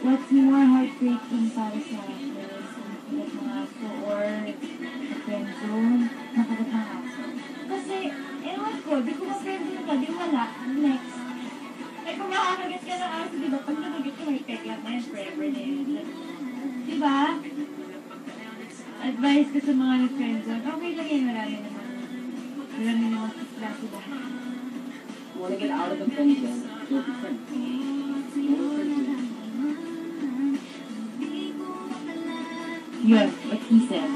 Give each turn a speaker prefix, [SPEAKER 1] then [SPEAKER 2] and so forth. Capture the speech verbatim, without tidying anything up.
[SPEAKER 1] What's more heartbreaking para sa akin? Makagat ng aso or sa friendzone, makagat ng aso. Kasi, ewan ko, di ko ma-friendzone ka, di wala. Next. Eh kung makakagat ka ng aso, di ba? Pag nakagat ka, may kagat na yun, forever na yun. Di ba? Advice ko sa mga nag-friendzone, okay lang yun, marami naman. Marami naman kisla sila.
[SPEAKER 2] I want to get out of the friendzone. We'll be friends.
[SPEAKER 1] Yun, what he said.